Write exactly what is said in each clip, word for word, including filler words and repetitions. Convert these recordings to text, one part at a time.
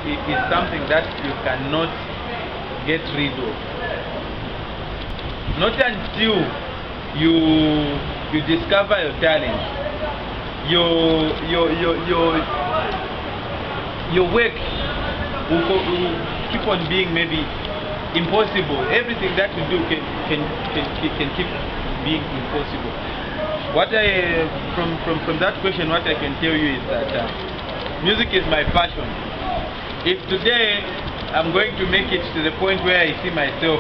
is something that you cannot get rid of. Not until you you discover your talent, your your your your your work will, will keep on being maybe impossible. Everything that you do can can can, can keep being impossible. What I from from from that question, what I can tell you is that uh, music is my passion. If today I'm going to make it to the point where I see myself,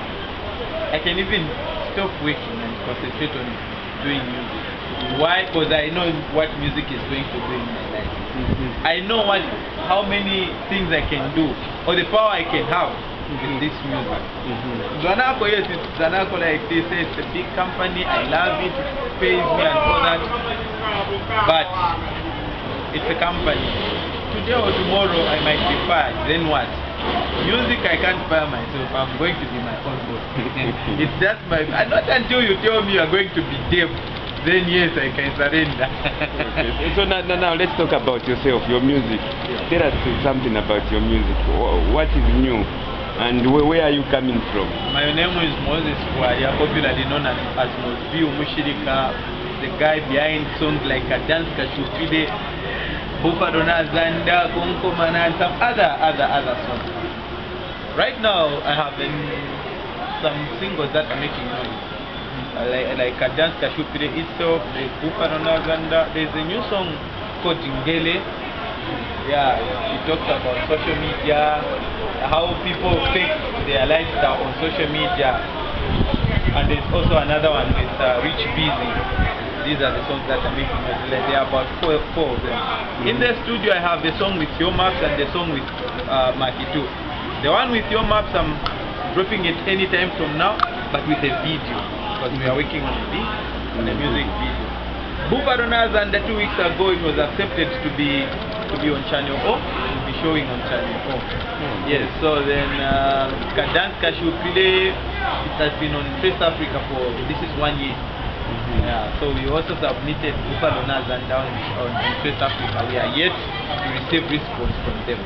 I can even stop working and concentrate on doing music. Why? Because I know what music is going to do in my life. Mm-hmm. I know what, how many things I can do, or the power I can have in this music. Zanako, yes, it's Zanako, like they say, it's a big company. I love it, it pays me and all that. But it's a company. Today or tomorrow I might be fired. Then what? Music, I can't fire myself. I'm going to be my own boss. It's just my. And not until you tell me you're going to be deaf, then yes, I can surrender. Okay. So now, now, now let's talk about yourself, your music. Yeah. Tell us something about your music. What is new, and where, where are you coming from? My name is Moses Kwaya, popularly known as, as Mosby Umushirika, the guy behind songs like Dance Kashupide, Bufadona Zanda, Konkomana, and some other other other songs. Right now, I have been, some singles that are making noise. Uh, like like Dance Kashupide itself, the Bufadona Zanda. There's a new song called Jingele. Yeah, it talks about social media, how people fake their lifestyle on social media. And there's also another one with uh, Rich Busy. These are the songs that are making us. There are about four, four of them. Mm-hmm. In the studio, I have the song with Your Maps and the song with uh, Makitu. The one with Your Maps, I'm dropping it anytime from now, but with a video, because we are working on a beat, on a music video. Bufadonas, and two weeks ago, it was accepted to be to be on Channel O. It will be showing on Channel O. Mm-hmm. Yes. So then, uh, Dance Kashupide, it has been on Face Africa for this is one year. Mm-hmm. Yeah, so we also submitted Bufadonas and down on, on Face Africa. We are yet to receive response from them.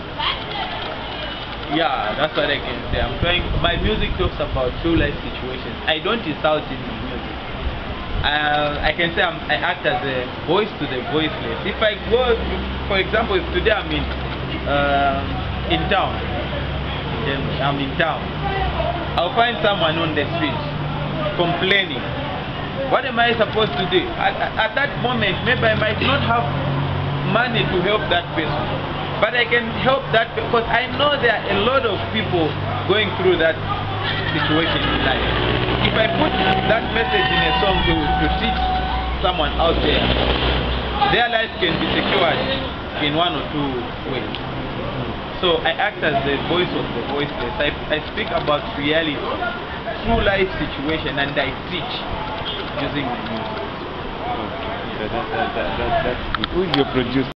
Yeah, that's what I can say. I'm trying. My music talks about true life situations. I don't insult in my music. Uh, I can say I'm, I act as a voice to the voiceless. If I go, for example, if today I'm in um, in town, then I'm in town, I'll find someone on the street complaining. What am I supposed to do? At, at that moment, maybe I might not have money to help that person, but I can help that because I know there are a lot of people going through that situation in life. If I put that message in a song to, to teach someone out there, their life can be secured in one or two ways. So I act as the voice of the voiceless. I, I speak about reality, true life situation, and I teach using the music. Okay. That, that, that, that, that's good. Who is your producer?